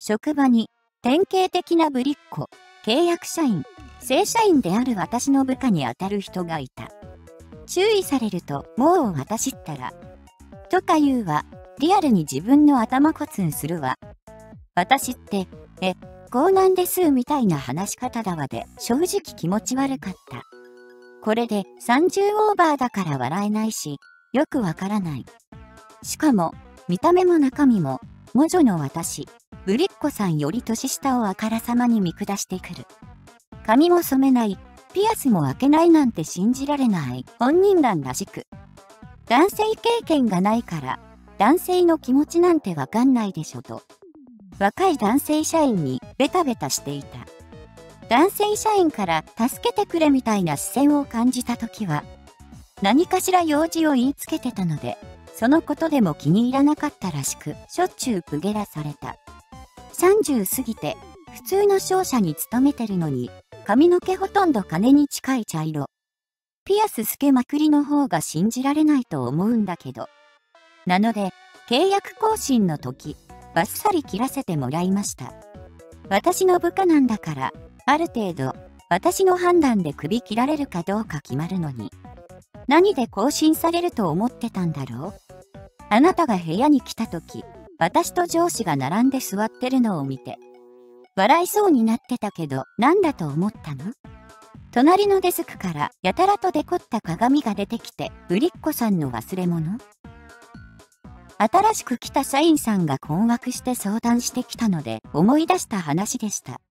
職場に典型的なぶりっ子、契約社員、正社員である私の部下にあたる人がいた。注意されると、もう私ったら。とか言うわ。リアルに自分の頭コツンするわ。私って、こうなんですみたいな話し方だわで、正直気持ち悪かった。これで30オーバーだから笑えないし、よくわからない。しかも、見た目も中身も、魔女の私、ぶりっ子さんより年下をあからさまに見下してくる。髪も染めない、ピアスも開けないなんて信じられない本人欄らしく。男性経験がないから、男性の気持ちなんてわかんないでしょと。若い男性社員にベタベタしていた。男性社員から助けてくれみたいな視線を感じたときは、何かしら用事を言いつけてたので、そのことでも気に入らなかったらしく、しょっちゅうプゲラされた。30過ぎて、普通の商社に勤めてるのに、髪の毛ほとんど金に近い茶色。ピアスつけまくりの方が信じられないと思うんだけど。なので、契約更新の時、バッサリ切らせてもらいました。私の部下なんだから、ある程度、私の判断で首切られるかどうか決まるのに。何で更新されると思ってたんだろう？あなたが部屋に来た時、私と上司が並んで座ってるのを見て、笑いそうになってたけど、なんだと思ったの？隣のデスクからやたらとデコった鏡が出てきて、ぶりっ子さんの忘れ物？新しく来た社員さんが困惑して相談してきたので思い出した話でした。